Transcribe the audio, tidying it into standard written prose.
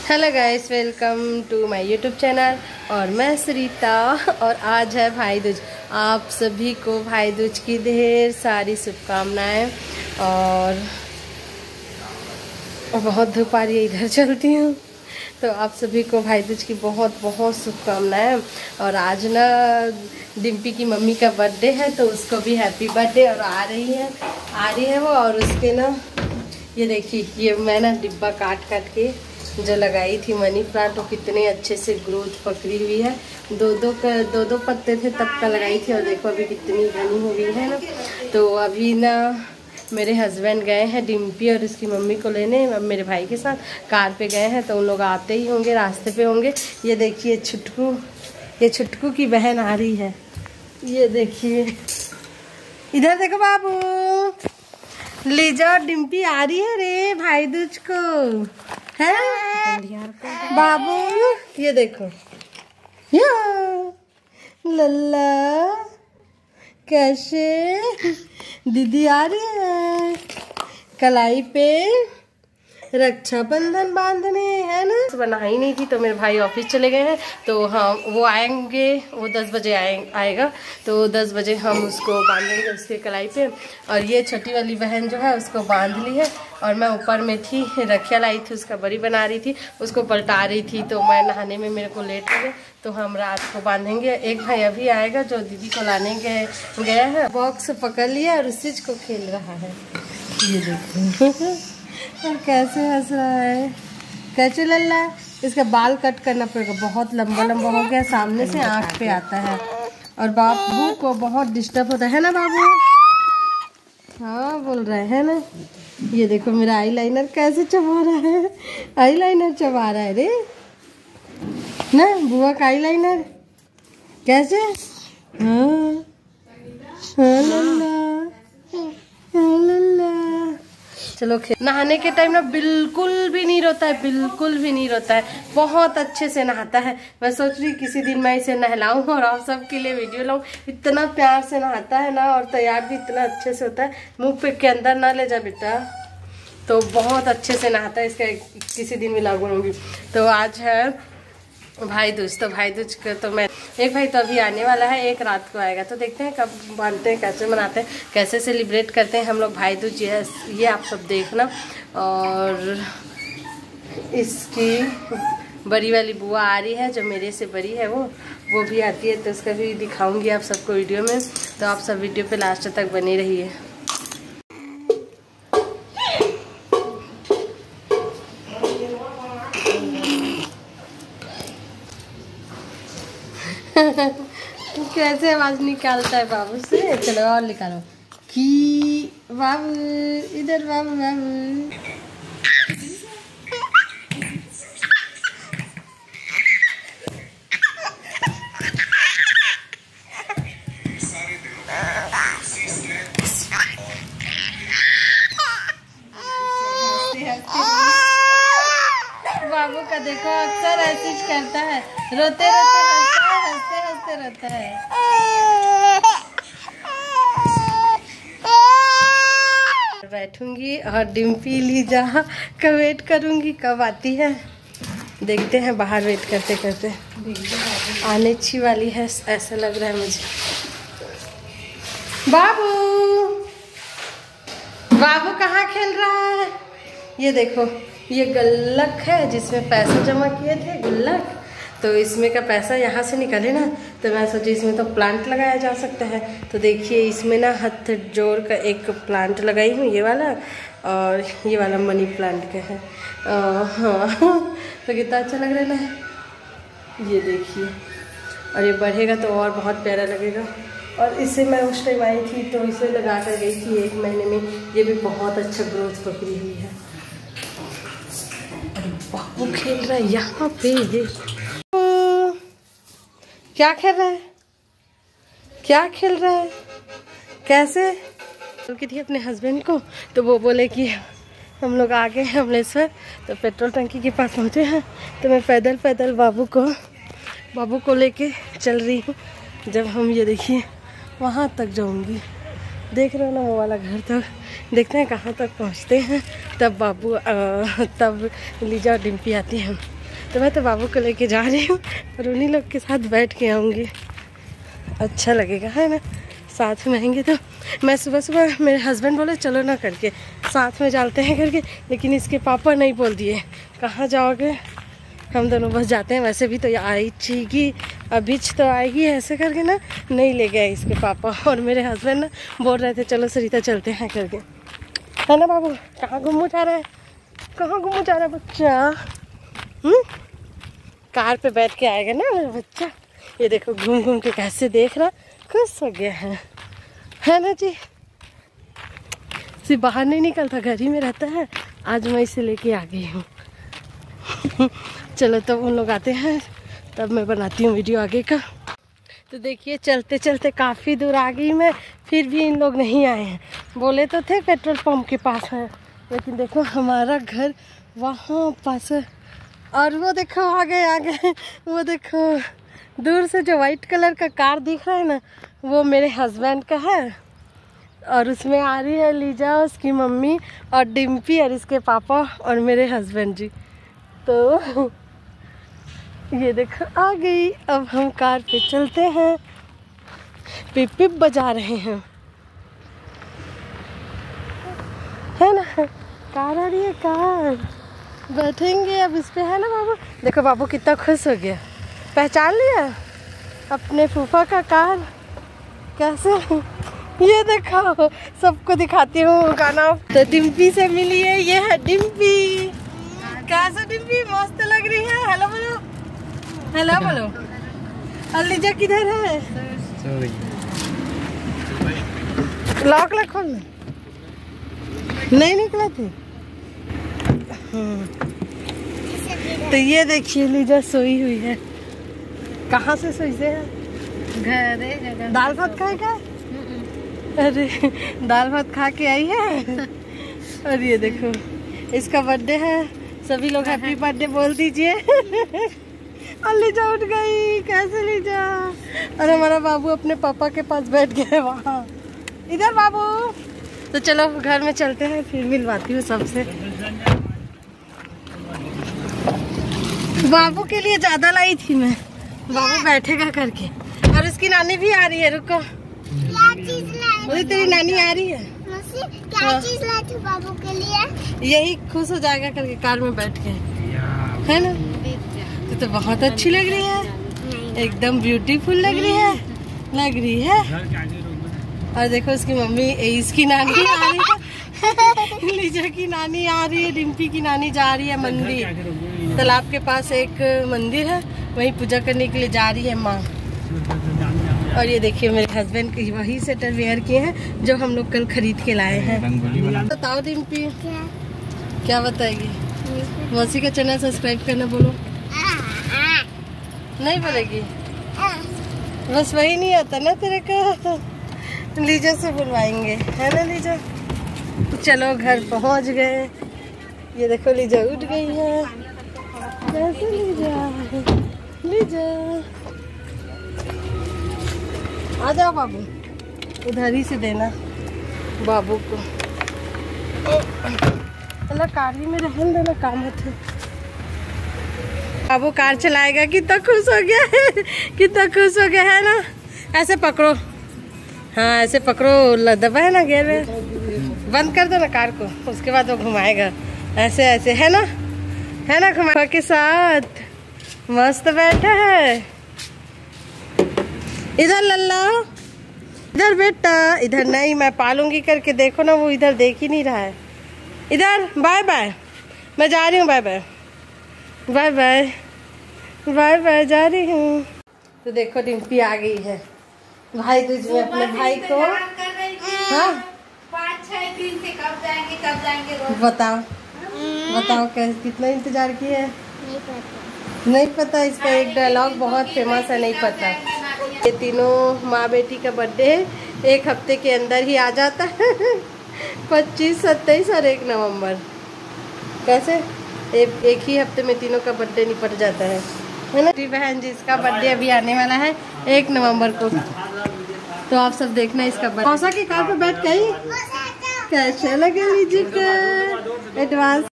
Hello guys, welcome to my YouTube channel. और मैं सरिता और आज है भाई दूज। आप सभी को भाई दूज की ढेर सारी शुभकामनाएं। और बहुत धूप आ रही है, इधर चलती हूँ तो आप सभी को भाई दूज की बहुत बहुत शुभकामनाएं। और आज ना डिम्पी की मम्मी का बर्थडे है तो उसको भी हैप्पी बर्थडे। और आ रही है वो। और उसके ना ये देखिए, ये मैं ना डिब्बा काट के जो लगाई थी मनी प्लांट, वो कितने अच्छे से ग्रोथ पकड़ी हुई है। दो पत्ते थे तब का लगाई थी और देखो अभी कितनी घनी हो गई है ना। तो अभी ना मेरे हस्बैंड गए हैं डिम्पी और उसकी मम्मी को लेने, अब मेरे भाई के साथ कार पे गए हैं तो उन लोग आते ही होंगे, रास्ते पे होंगे। ये देखिए ये छुटकू की बहन आ रही है। ये देखिए, इधर देखो बाबू, लीजा और डिम्पी आ रही है रे भाई दूज को है बाबू। ये देखो लल्ला कैसे दीदी आ रही है कलाई पे रक्षाबंधन बांधने, है ना। बना ही नहीं थी तो मेरे भाई ऑफिस चले गए हैं तो हाँ वो आएंगे, वो 10 बजे आएगा तो 10 बजे हम उसको बांधेंगे उसके कलाई पे। और ये छोटी वाली बहन जो है उसको बांध ली है। और मैं ऊपर में थी, रखिया लाई थी, उसका बड़ी बना रही थी, उसको पलटा रही थी तो मैं नहाने में मेरे को लेट हो गया तो हम रात को बांधेंगे। एक भाई अभी आएगा जो दीदी को लाने गया है, बॉक्स पकड़ लिया और उसी को खेल रहा है। ये देखो और कैसे हंस रहा है। कैसे लल्ला, इसका बाल कट करना पड़ेगा, बहुत लंबा हो गया, सामने से आँख पे आता है और बाबू को बहुत डिस्टर्ब होता है ना बाबू। हाँ बोल रहे हैं ना। ये देखो मेरा आईलाइनर कैसे चबा रहा है, आईलाइनर चबा रहा है रे ना बुआ का आईलाइनर कैसे। हाँ हाँ लल्ला, हाँ लल्ला। चलो नहाने के टाइम ना बिल्कुल भी नहीं रोता है, बिल्कुल भी नहीं रोता है, बहुत अच्छे से नहाता है। मैं सोच रही किसी दिन मैं इसे नहलाऊं और आप सबके लिए वीडियो लाऊं। इतना प्यार से नहाता है ना और तैयार भी इतना अच्छे से होता है। मुंह पे के अंदर ना ले जा बेटा, तो बहुत अच्छे से नहाता है। इसका किसी दिन भी लागू होंगी। तो आज है भाई दूज, तो भाई दूज का तो मैं एक भाई तो अभी आने वाला है, एक रात को आएगा तो देखते हैं कब बांधते हैं, कैसे मनाते हैं, कैसे सेलिब्रेट करते हैं हम लोग भाई दूज। ये आप सब देखना। और इसकी बड़ी वाली बुआ आ रही है जो मेरे से बड़ी है, वो भी आती है तो उसका भी दिखाऊंगी आप सबको वीडियो में। तो आप सब वीडियो पे लास्ट तक बने रहिए। कैसे आवाज निकालता है बाबू से। चलो और निकालो कि बाबू, इधर बाबू बाबू। बाबू का देखो अक्सर ऐसे ही करता है, रोते रोते हंसता है, हंसते हंसते रोता है। बैठूंगी और डिम्पी लीजा का वेट करूंगी कब आती है। देखते हैं बाहर वेट करते करते आने अच्छी वाली है ऐसा लग रहा है मुझे। बाबू कहाँ खेल रहा है। ये देखो ये गुल्लक है जिसमें पैसा जमा किए थे, गुल्लक। तो इसमें का पैसा यहाँ से निकले ना तो मैं सोची इसमें तो प्लांट लगाया जा सकता है। तो देखिए इसमें ना हथ जोड़ का एक प्लांट लगाई हूँ, ये वाला, और ये वाला मनी प्लांट का है। हाँ तो कितना अच्छा लग रहा है, ये देखिए। और ये बढ़ेगा तो और बहुत प्यारा लगेगा। और इसे मैं उस टाइम आई थी तो इसे लगा कर गई थी 1 महीने में, ये भी बहुत अच्छा ग्रोथ पकड़ी हुई है। बाबू खेल रहा है यहाँ पे। क्या खेल रहा है, क्या खेल रहा है, कैसे की थी अपने हस्बैंड को तो वो बोले कि हम लोग आ गए हैं अमलेश्वर, तो पेट्रोल टंकी के पास पहुँचे हैं। तो मैं पैदल बाबू को लेके चल रही हूँ। जब हम ये देखिए वहाँ तक जाऊँगी, देख रहे हो ना वो वाला घर तक, देखते हैं कहाँ तक पहुँचते हैं। तब लीजा और डिम्पी आती हैं। तो मैं तो बाबू को लेके जा रही हूँ और उन्हीं लोग के साथ बैठ के आऊँगी, अच्छा लगेगा है ना। साथ में आएंगे तो मैं सुबह सुबह मेरे हस्बैंड बोले चलो ना करके साथ में चलते हैं करके, लेकिन इसके पापा नहीं बोल दिए कहाँ जाओगे, हम दोनों बस जाते हैं। वैसे भी तो आई चीगी अभी तो आएगी ऐसे करके ना, नहीं ले गए इसके पापा। और मेरे हस्बैंड ना बोल रहे थे चलो सरिता चलते हैं करके, है ना बाबू। कहाँ घूमू जा रहा है, कहाँ घूमू जा रहा है बच्चा? कार पे बैठ के आएगा ना मेरा बच्चा। ये देखो घूम घूम के कैसे देख रहा, खुश हो गया है ना जी। सिर्फ बाहर नहीं निकलता, घर ही में रहता है। आज मैं इसे लेके आ गई हूँ। चलो तब उन लोग आते हैं तब मैं बनाती हूँ वीडियो आगे का। तो देखिए चलते चलते काफ़ी दूर आ गई मैं, फिर भी इन लोग नहीं आए हैं। बोले तो थे पेट्रोल पंप के पास है, लेकिन देखो हमारा घर वहाँ पास है। और वो देखो आ गए वो देखो दूर से जो वाइट कलर का कार दिख रहा है ना, वो मेरे हस्बैंड का है। और उसमें आ रही है लीजा, उसकी मम्मी और डिम्पी और इसके पापा और मेरे हस्बैंड जी। तो ये देखो आ गई। अब हम कार पे चलते हैं। पिप पिप बजा रहे हैं, है ना। कार आ रही है, कार बैठेंगे अब इस पे, है ना बाबू। देखो बाबू कितना खुश हो गया, पहचान लिया अपने फूफा का कार कैसे। ये देखो सबको दिखाती हूँ गाना। तो डिम्पी से मिली है, ये है डिम्पी। कैसा डिम्पी, मस्त लग रही है। हेलो बोलो, हेलो बोलो। अलीजा किधर है? लॉक खोलना नहीं निकला थे। तो ये देखिए लीजा सोई हुई है। कहाँ से सोई से है? घर दाल भात खाएगा। अरे दाल भात खा के आई है। और ये देखो इसका बर्थडे है, सभी लोग हैप्पी बर्थडे बोल दीजिए। और लीजा उठ गई, कैसे लीजा। और हमारा बाबू अपने पापा के पास बैठ गया वहाँ। इधर बाबू। तो चलो घर में चलते हैं, फिर मिलवाती हूँ सबसे। बाबू के लिए ज्यादा लाई थी मैं, बाबू बैठेगा करके। और उसकी नानी भी आ रही है, रुको। क्या चीज लाई? तेरी नानी आ रही है। क्या चीज लाई थी बाबू के लिए? यही खुश हो जाएगा करके कार में बैठ के, है ना। तो बहुत अच्छी लग रही है, एकदम ब्यूटीफुल लग रही है। और देखो उसकी मम्मी, इसकी नानी आ रही है। लीजा की नानी आ रही है, डिम्पी की नानी जा रही है मंदिर। तालाब के पास एक मंदिर है, वहीं पूजा करने के लिए जा रही है माँ। और ये देखिए मेरे हस्बैंड की वही स्वेटर वेयर किए हैं जो हम लोग कल खरीद के लाए हैं। बताओ डिम्पी क्या बताएगी? मौसी का चैनल सब्सक्राइब करना बोलो। नहीं बोलेगी, बस वही नहीं आता ना तेरे का। लीजा से बुलवाएंगे, है ना लीजा। चलो घर पहुंच गए। ये देखो लीजा उठ गई है। कैसे लीजा आ जाओ बाबू, उधर ही से देना बाबू को। चलो कार ही में रहने देना, काम होते। बाबू कार चलाएगा, कितना खुश हो गया है, कितना खुश हो गया है ना। ऐसे पकड़ो, हाँ ऐसे पकड़ो, दबा है ना गियर में। बंद कर दो ना कार को, उसके बाद वो घुमाएगा ऐसे ऐसे, है ना घुमा के साथ। मस्त बैठा है। इधर लल्ला, इधर बेटा, इधर नहीं, मैं पालूंगी करके देखो ना, वो इधर देख ही नहीं रहा है। इधर बाय बाय, मैं जा रही हूँ, bye bye bye bye bye bye, जा रही हूँ। तो देखो डिम्पी आ गई है। भाई दूज में अपने भाई को, हाँ 5-6 दिन से कब जाएंगे रोज? बताओ कैसे, कितना इंतजार किया है? नहीं पता। इसका एक डायलॉग बहुत फेमस है, नहीं पता। ये तीनों माँ बेटी का बर्थडे एक हफ्ते के अंदर ही आ जाता है। 25, 27 और 1 नवंबर। कैसे एक ही हफ्ते में तीनों का बर्थडे निपट जाता है ना। मेरी बहन जी इसका बर्थडे अभी आने वाला है 1 नवंबर को। तो आप सब देखना इसका बर्थडे। कौसा की कार पे बैठ गई, कैसे लगे लीजिए एडवांस।